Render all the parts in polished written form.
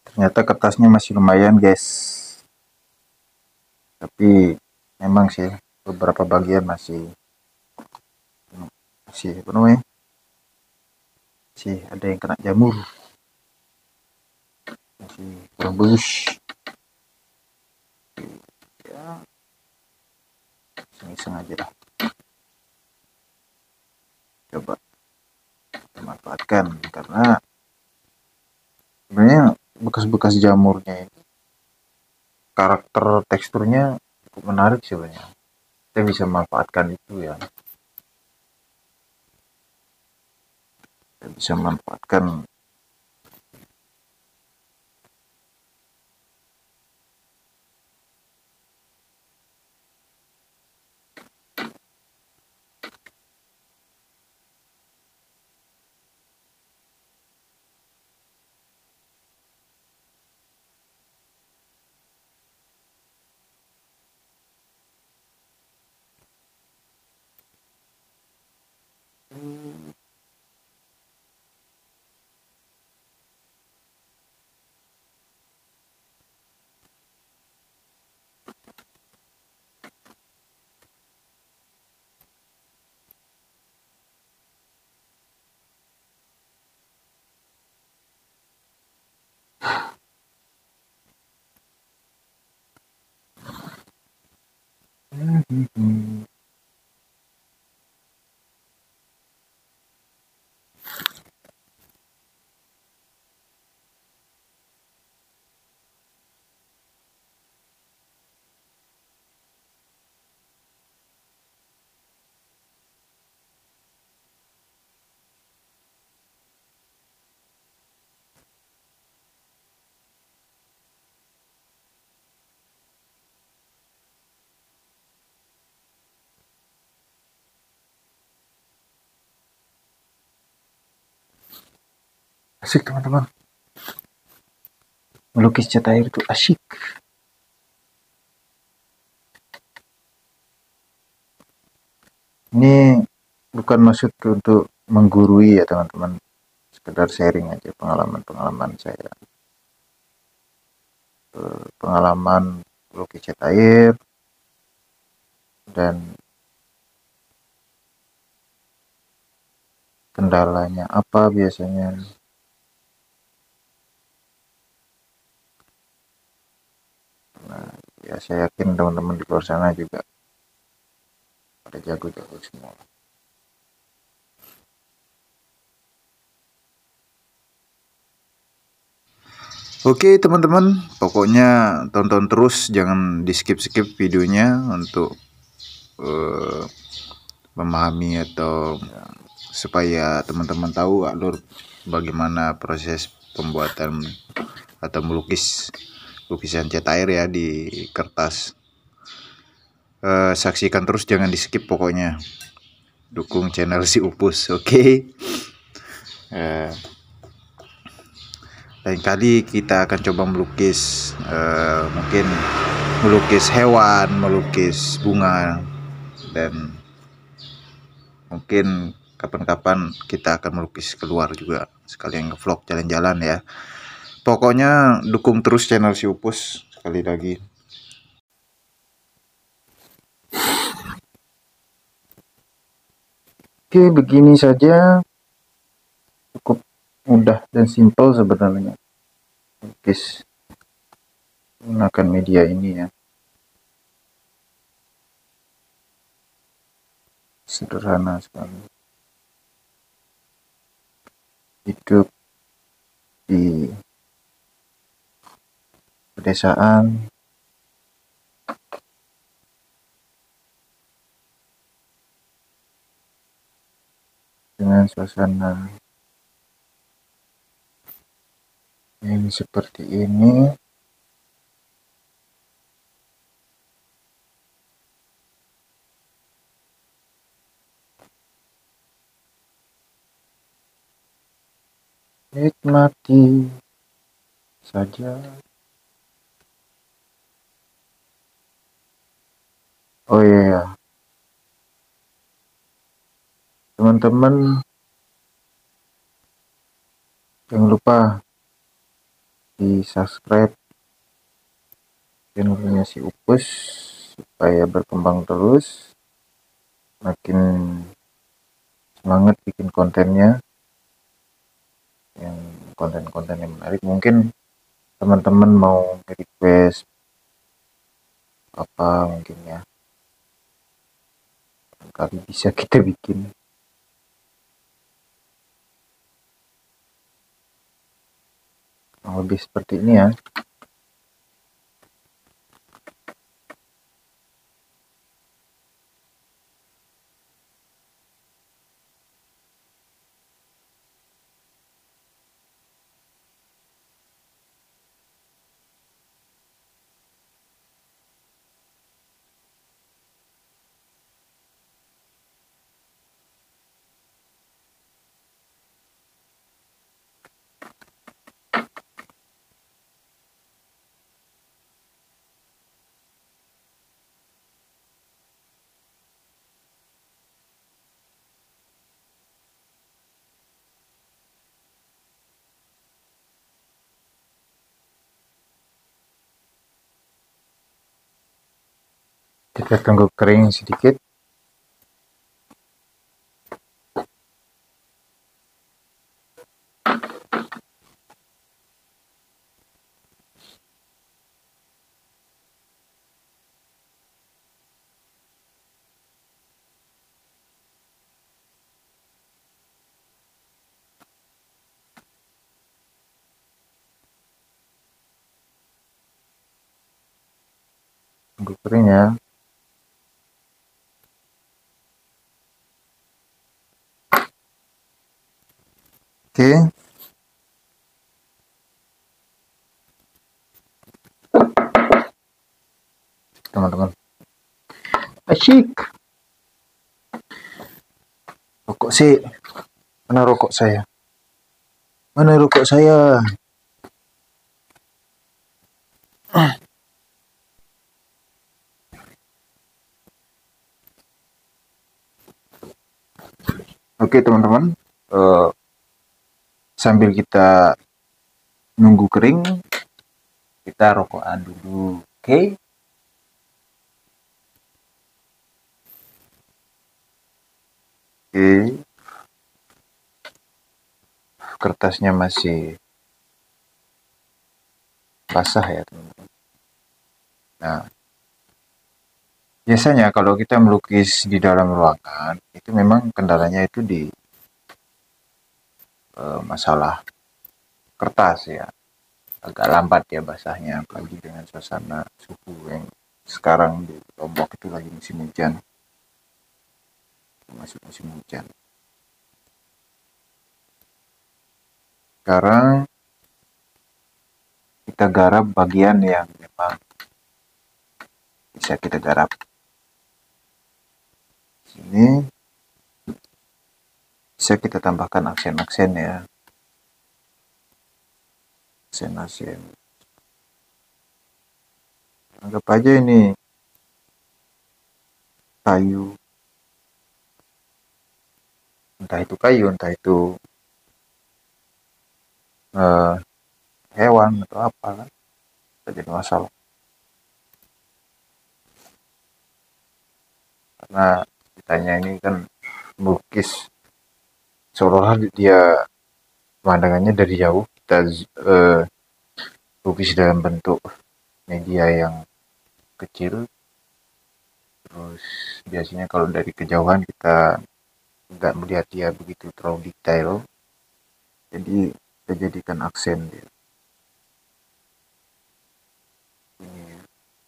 Ternyata kertasnya masih lumayan guys, tapi memang sih beberapa bagian masih apa namanya, masih ada yang kena jamur, masih kurang bagus ya. Iseng-iseng aja lah, coba kita manfaatkan karena sebenarnya bekas-bekas jamurnya ini karakter teksturnya cukup menarik sebenarnya. Kita bisa manfaatkan itu ya, kita bisa manfaatkan. Asik teman-teman, melukis cat air itu asyik. Ini bukan maksud untuk menggurui ya teman-teman, sekedar sharing aja pengalaman-pengalaman saya, pengalaman melukis cat air dan kendalanya apa biasanya. Nah, ya saya yakin teman-teman di luar sana juga pada jago-jago semua. Oke teman-teman, pokoknya tonton terus, jangan di skip-skip videonya untuk memahami atau supaya teman-teman tahu alur bagaimana proses pembuatan atau melukis lukisan cat air ya di kertas. Saksikan terus, jangan di skip pokoknya. Dukung channel si Upus, oke? Lain kali kita akan coba melukis mungkin melukis hewan, melukis bunga, dan mungkin kapan-kapan kita akan melukis keluar juga, sekalian nge-vlog jalan-jalan ya. Pokoknya dukung terus channel si Upus sekali lagi. Oke, begini saja, cukup mudah dan simpel sebenarnya melukis menggunakan media ini ya. Sederhana sekali. Hidup di pedesaan dengan suasana yang seperti ini, nikmati saja. Oh iya, teman-teman jangan lupa di subscribe channelnya si Upus supaya berkembang terus, makin semangat bikin kontennya, yang konten-konten yang menarik. Mungkin teman-teman mau request apa mungkin ya, kali bisa kita bikin. Lebih seperti ini ya. Kita tunggu kering sedikit. Tunggu kering ya. Oke. Teman-teman. Asyik. Rokok sih. Mana rokok saya? Mana rokok saya? Oke teman-teman. Sambil kita nunggu kering, kita rokokan dulu. Oke. Oke. Kertasnya masih basah ya teman-teman. Nah, biasanya kalau kita melukis di dalam ruangan, itu memang kendalanya itu di masalah kertas ya. Agak lambat ya basahnya, apalagi dengan suasana suhu yang sekarang di Lombok itu lagi musim hujan. Masuk musim hujan. Sekarang kita garap bagian yang memang bisa kita garap. Sini bisa kita tambahkan aksen-aksen ya. Aksen-aksen. Anggap aja ini kayu. Entah itu kayu, entah itu hewan atau apa kan. Tidak jadi masalah. Karena kitanya ini kan melukis seolah dia pemandangannya dari jauh, kita lukis dalam bentuk media yang kecil. Terus biasanya kalau dari kejauhan kita nggak melihat dia begitu terlalu detail, jadi kita jadikan aksen dia. Ini ya.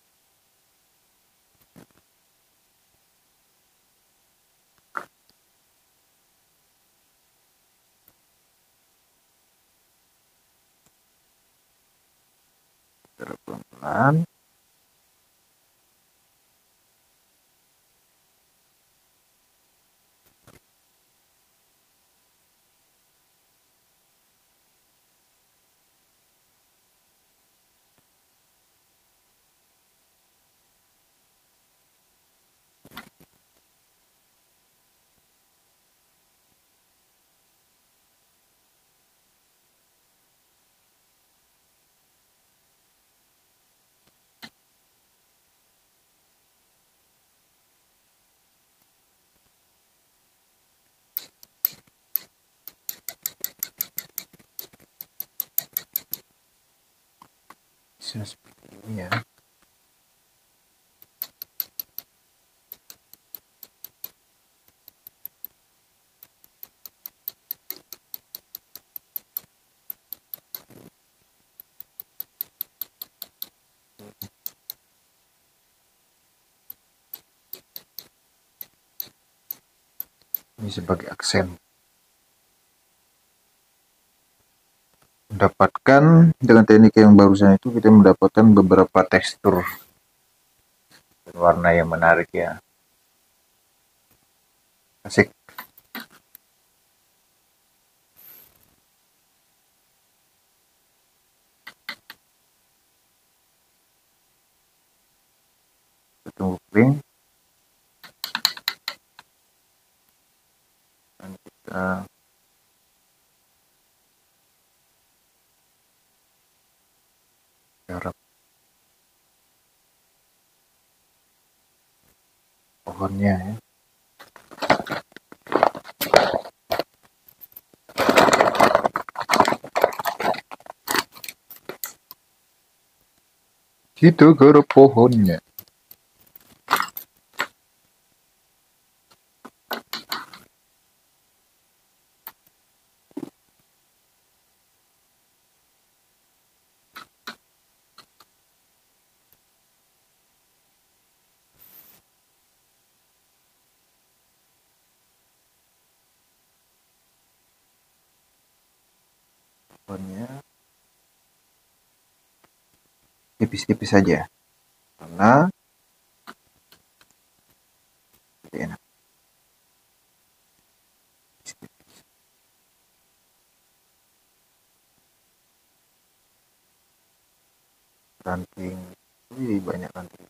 Pelan-pelan. bisa seperti ini ya. Ini sebagai aksen. Mendapatkan dengan teknik yang barusan itu kita mendapatkan beberapa tekstur dan warna yang menarik ya. Asik. Kita tunggu kering. Dan kita garap pohonnya ya. Kita garap pohonnya. Pohonnya tipis-tipis saja karena tidak enak. Ranting, banyak ranting.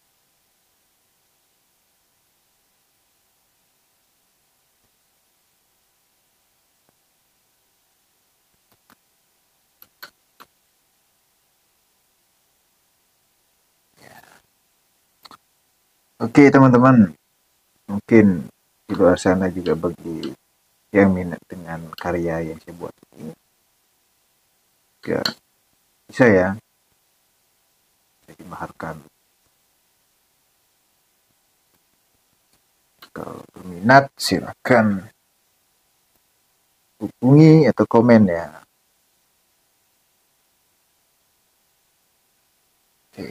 Oke teman-teman, mungkin di luar sana juga bagi yang minat dengan karya yang saya buat ini, ya bisa ya, saya dimaharkan. Kalau berminat silakan hubungi atau komen ya. Oke,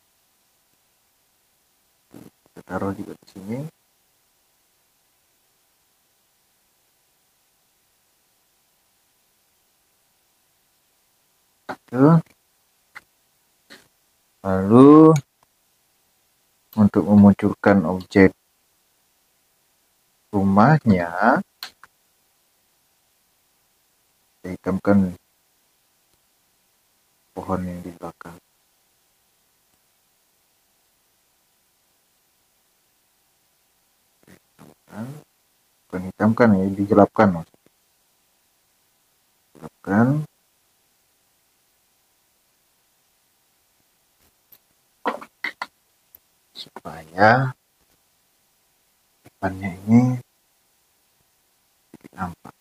kita taruh juga di sini. Tuh. Lalu untuk memunculkan objek rumahnya, saya hitamkan pohon yang di belakang. Bukan hitamkan ya, digelapkan. Gelapkan. Supaya depannya ini nampak.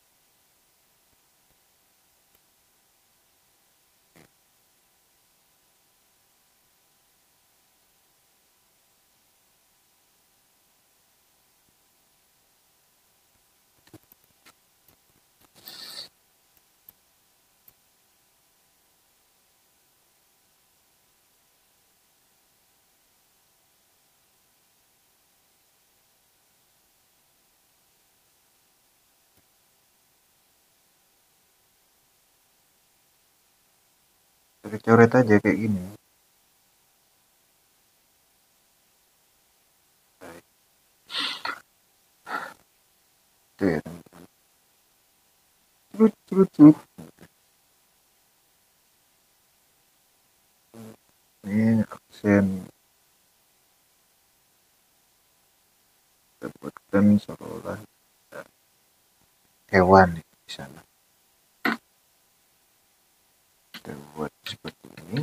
Coret aja kayak gini. Itu ya. Curut. Ini aksen kita buatkan seolah hewan di sana. Kita buat seperti ini.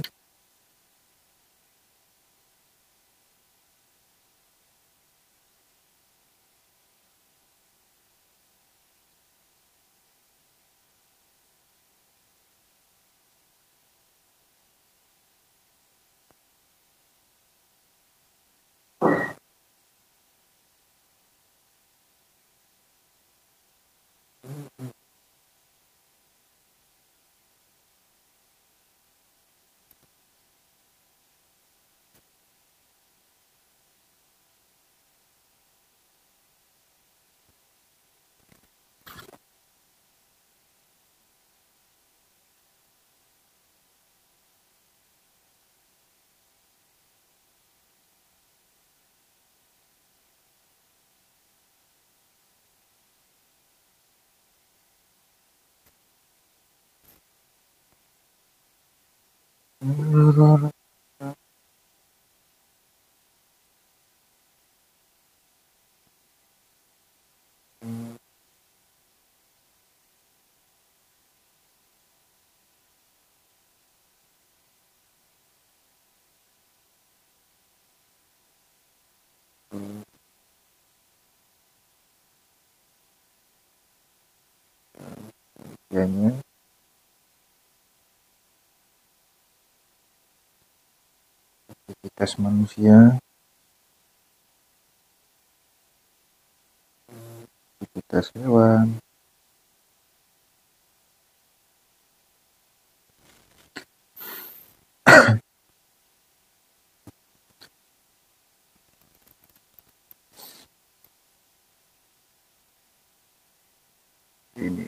Kayaknya aktivitas manusia, aktivitas hewan, ini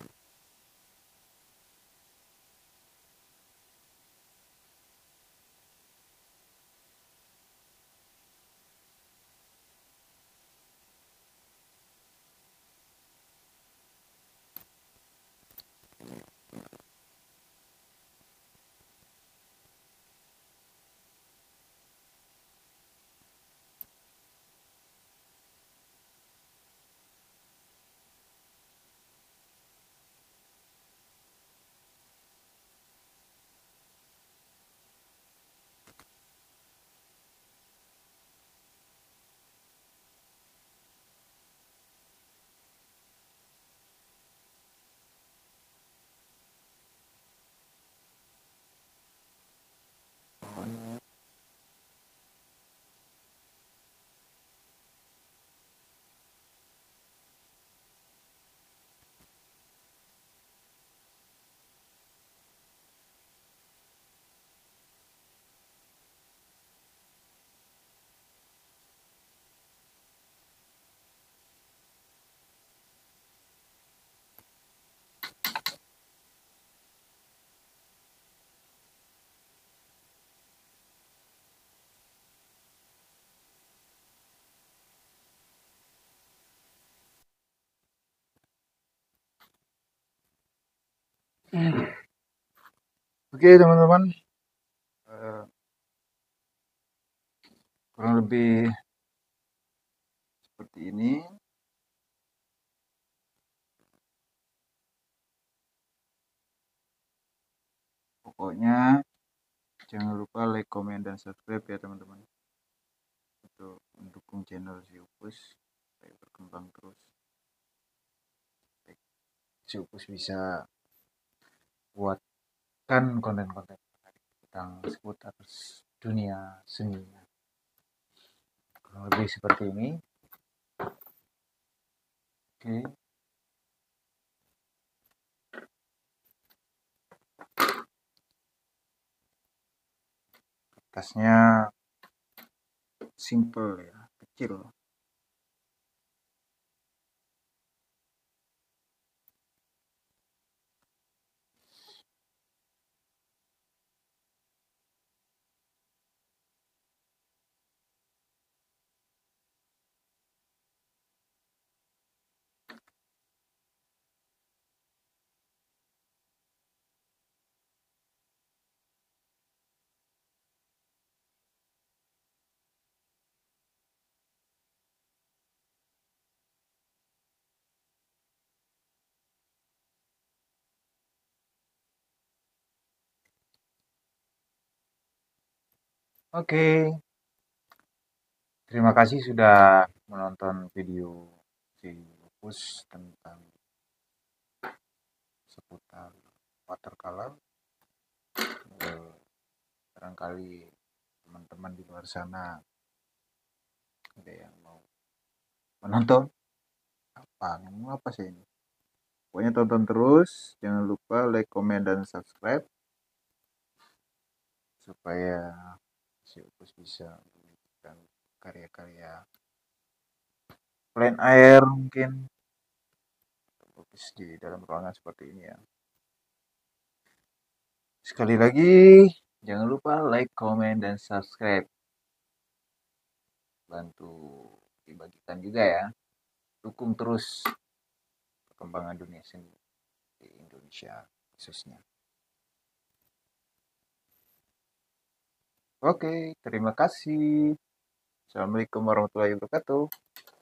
oke teman-teman. Eh, Kurang lebih seperti ini. Pokoknya jangan lupa like, comment, dan subscribe ya teman-teman, untuk mendukung channel si Upus supaya berkembang terus. Si Upus bisa buatkan konten-konten tentang seputar dunia seni. Kurang lebih seperti ini. Oke. Kertasnya simple ya, kecil. Oke, terima kasih sudah menonton video si Upus tentang seputar watercolor. Barangkali teman-teman di luar sana ada yang mau menonton. Ngomong apa sih ini? Pokoknya tonton terus, jangan lupa like, comment, dan subscribe supaya si Upus bisa memberikan karya-karya plein air mungkin lukis di dalam ruangan seperti ini ya. Sekali lagi, jangan lupa like, comment, dan subscribe. Bantu dibagikan juga ya. Dukung terus perkembangan dunia seni di Indonesia khususnya. Oke, terima kasih. Assalamualaikum warahmatullahi wabarakatuh.